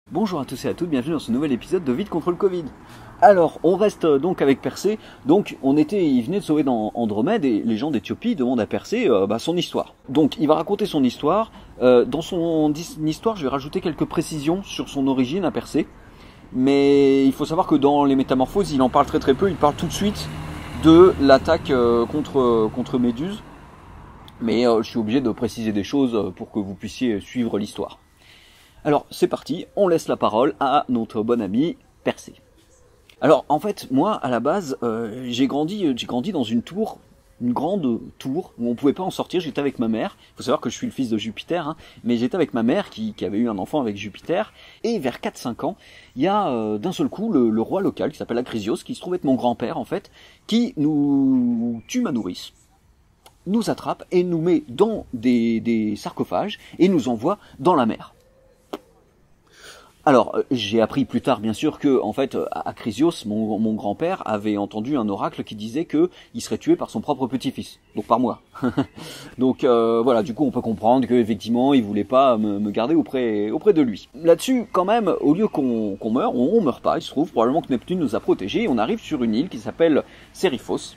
Bonjour à tous et à toutes, bienvenue dans ce nouvel épisode de Vite contre le Covid. Alors, on reste donc avec Persée. Donc, il venait de sauver dans Andromède et les gens d'Éthiopie demandent à Persée son histoire. Donc, il va raconter son histoire. Dans son histoire, je vais rajouter quelques précisions sur son origine à Persée. Mais il faut savoir que dans les Métamorphoses, il en parle très peu. Il parle tout de suite de l'attaque contre Méduse. Mais je suis obligé de préciser des choses pour que vous puissiez suivre l'histoire. Alors c'est parti, on laisse la parole à notre bon ami Persée. Alors en fait, moi à la base, j'ai grandi dans une grande tour où on pouvait pas en sortir. J'étais avec ma mère. Il faut savoir que je suis le fils de Jupiter, hein, mais j'étais avec ma mère qui avait eu un enfant avec Jupiter. Et vers 4-5 ans, il y a d'un seul coup le roi local qui s'appelle Acrisios, qui se trouve être mon grand-père en fait, qui nous tue ma nourrice, nous attrape et nous met dans des sarcophages et nous envoie dans la mer. Alors, j'ai appris plus tard, bien sûr, que, en fait, Acrisios, mon grand-père, avait entendu un oracle qui disait que il serait tué par son propre petit-fils, donc par moi. Donc, voilà, du coup, on peut comprendre qu'effectivement, il voulait pas me garder auprès de lui. Là-dessus, quand même, au lieu qu'on meure, on meurt pas, il se trouve, probablement que Neptune nous a protégés, et on arrive sur une île qui s'appelle Seriphos,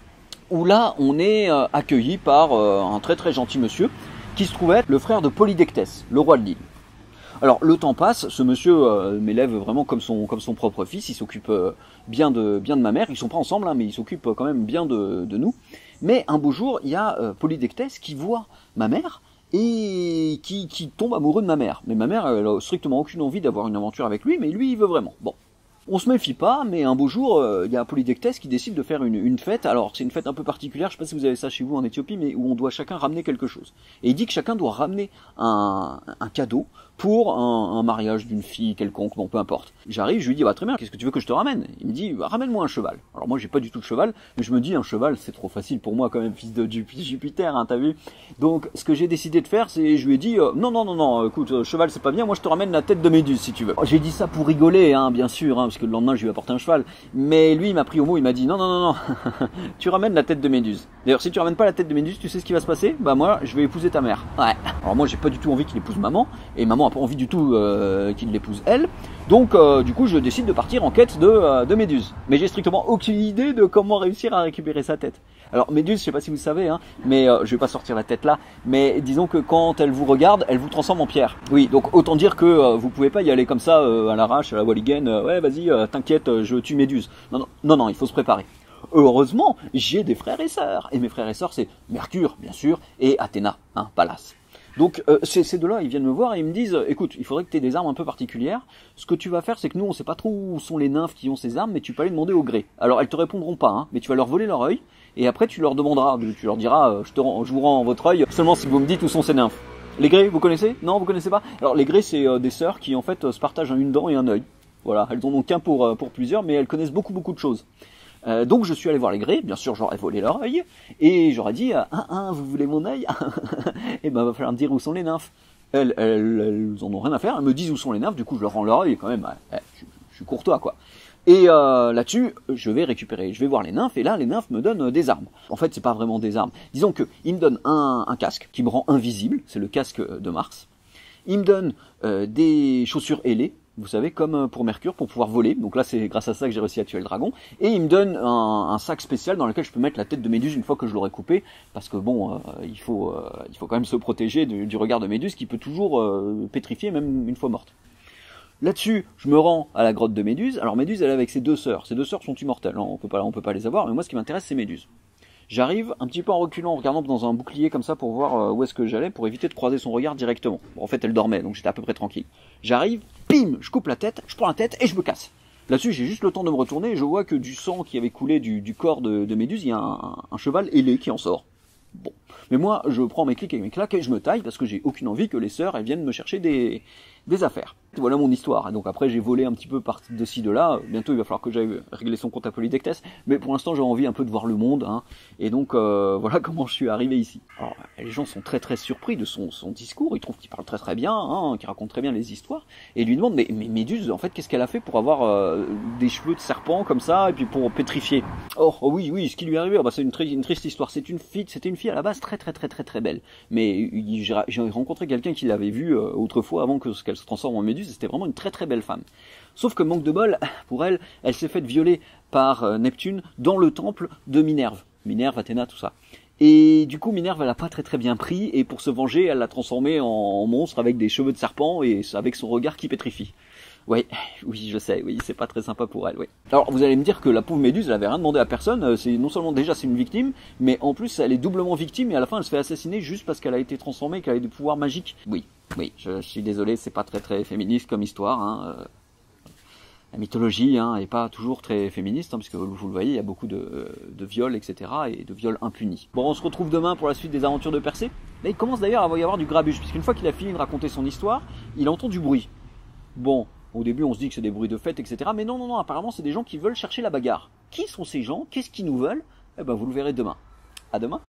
où là, on est accueilli par un très gentil monsieur, qui se trouvait être le frère de Polydectès, le roi de l'île. Alors le temps passe, ce monsieur m'élève vraiment comme son propre fils, il s'occupe bien de ma mère, ils sont pas ensemble hein, mais il s'occupe quand même bien de nous. Mais un beau jour, il y a Polydectès qui voit ma mère et qui tombe amoureux de ma mère. Mais ma mère, elle a strictement aucune envie d'avoir une aventure avec lui, mais lui il veut vraiment. Bon. On se méfie pas, mais un beau jour, il y a Polydectès qui décide de faire une fête. Alors c'est une fête un peu particulière, je sais pas si vous avez ça chez vous en Éthiopie, mais où on doit chacun ramener quelque chose. Et il dit que chacun doit ramener un cadeau pour un mariage d'une fille quelconque, bon peu importe. J'arrive, je lui dis bah très bien, qu'est-ce que tu veux que je te ramène? Il me dit bah, ramène-moi un cheval. Alors moi j'ai pas du tout de cheval, mais je me dis un cheval c'est trop facile pour moi quand même, fils de Jupiter, hein, t'as vu? Donc ce que j'ai décidé de faire, c'est je lui ai dit non, écoute, cheval c'est pas bien, moi je te ramène la tête de Méduse si tu veux. J'ai dit ça pour rigoler, hein, bien sûr, hein, parce que le lendemain je lui ai apporté un cheval, mais lui il m'a pris au mot, il m'a dit non, tu ramènes la tête de Méduse. D'ailleurs si tu ramènes pas la tête de Méduse, tu sais ce qui va se passer? Bah moi je vais épouser ta mère. Ouais. Alors moi j'ai pas du tout envie qu'il épouse maman, et maman a pas envie du tout qu'il l'épouse elle, donc du coup je décide de partir en quête de Méduse. Mais j'ai strictement aucune idée de comment réussir à récupérer sa tête. Alors Méduse, je sais pas si vous savez, hein, mais je vais pas sortir la tête là, mais disons que quand elle vous regarde, elle vous transforme en pierre. Oui, donc autant dire que vous pouvez pas y aller comme ça à l'arrache, à la Walligen, ouais vas-y, t'inquiète, je tue Méduse. Non, il faut se préparer. Heureusement, j'ai des frères et sœurs, et mes frères et sœurs c'est Mercure, bien sûr, et Athéna, hein, Pallas. Donc ces deux-là, ils viennent me voir et ils me disent écoute, il faudrait que tu aies des armes un peu particulières. Ce que tu vas faire, c'est que nous, on sait pas trop où sont les nymphes qui ont ces armes, mais tu peux aller demander au gré. Alors elles te répondront pas, hein, mais tu vas leur voler leur œil, et après tu leur demanderas, tu leur diras je vous rends votre œil seulement si vous me dites où sont ces nymphes. Les grés, vous connaissez? Non, vous connaissez pas? Alors les grés, c'est des sœurs qui en fait se partagent une dent et un œil. Voilà, elles en ont qu'un pour plusieurs, mais elles connaissent beaucoup de choses. Donc je suis allé voir les grés, bien sûr j'aurais volé leur œil, et j'aurais dit vous voulez mon œil? Et ben va falloir me dire où sont les nymphes. Elles en ont rien à faire, elles me disent où sont les nymphes, du coup je leur rends leur œil quand même, je suis courtois quoi. Et là-dessus, je vais voir les nymphes, et là les nymphes me donnent des armes. En fait c'est pas vraiment des armes, disons que ils me donnent un casque qui me rend invisible, c'est le casque de Mars. Ils me donnent des chaussures ailées, vous savez, comme pour Mercure, pour pouvoir voler. Donc là, c'est grâce à ça que j'ai réussi à tuer le dragon. Et il me donne un sac spécial dans lequel je peux mettre la tête de Méduse une fois que je l'aurai coupé. Parce que bon, il faut quand même se protéger du regard de Méduse qui peut toujours pétrifier, même une fois morte. Là-dessus, je me rends à la grotte de Méduse. Alors Méduse, elle est avec ses deux sœurs. Ses deux sœurs sont immortelles, hein. On peut pas les avoir. Mais moi, ce qui m'intéresse, c'est Méduse. J'arrive un petit peu en reculant, en regardant dans un bouclier comme ça pour voir où est-ce que j'allais, pour éviter de croiser son regard directement. Bon, en fait, elle dormait, donc j'étais à peu près tranquille. J'arrive, bim, je coupe la tête, je prends la tête et je me casse. Là-dessus, j'ai juste le temps de me retourner et je vois que du sang qui avait coulé du corps de Méduse, il y a un cheval ailé qui en sort. Bon. Mais moi, je prends mes clics et mes claques et je me taille parce que j'ai aucune envie que les sœurs elles viennent me chercher des affaires. Voilà mon histoire. Et donc après, j'ai volé un petit peu par de ci, de là. Bientôt, il va falloir que j'aille régler son compte à Polydectès. Mais pour l'instant, j'ai envie un peu de voir le monde. Hein. Et donc, voilà comment je suis arrivé ici. Alors, les gens sont très surpris de son discours. Ils trouvent qu'il parle très bien, hein, qu'il raconte très bien les histoires. Et ils lui demandent, mais Méduse, en fait, qu'est-ce qu'elle a fait pour avoir des cheveux de serpent comme ça, et puis pour pétrifier? Oh oui, ce qui lui est arrivé, bah, c'est une triste histoire. C'était une fille à la base très belle. Mais j'ai rencontré quelqu'un qui l'avait vue autrefois, avant qu'elle se transforme en Méduse. Méduse, c'était vraiment une très très belle femme. Sauf que manque de bol, pour elle, elle s'est faite violer par Neptune dans le temple de Minerve. Minerve, Athéna, tout ça. Et du coup, Minerve, elle a pas très très bien pris, et pour se venger, elle l'a transformé en monstre avec des cheveux de serpent et avec son regard qui pétrifie. Oui, je sais, oui, c'est pas très sympa pour elle, oui. Alors, vous allez me dire que la pauvre Méduse, elle avait rien demandé à personne, c'est non seulement déjà c'est une victime, mais en plus elle est doublement victime et à la fin elle se fait assassiner juste parce qu'elle a été transformée, qu'elle a des pouvoirs magiques. Oui, je suis désolé, c'est pas très très féministe comme histoire, hein. La mythologie est pas toujours très féministe, puisque vous le voyez, il y a beaucoup de viols, etc. et de viols impunis. Bon, on se retrouve demain pour la suite des aventures de Persée. Là, il commence d'ailleurs à y avoir du grabuge, puisqu'une fois qu'il a fini de raconter son histoire, il entend du bruit. Bon, au début on se dit que c'est des bruits de fête, etc. Mais non, apparemment c'est des gens qui veulent chercher la bagarre. Qui sont ces gens? Qu'est-ce qu'ils nous veulent? Eh ben vous le verrez demain. À demain.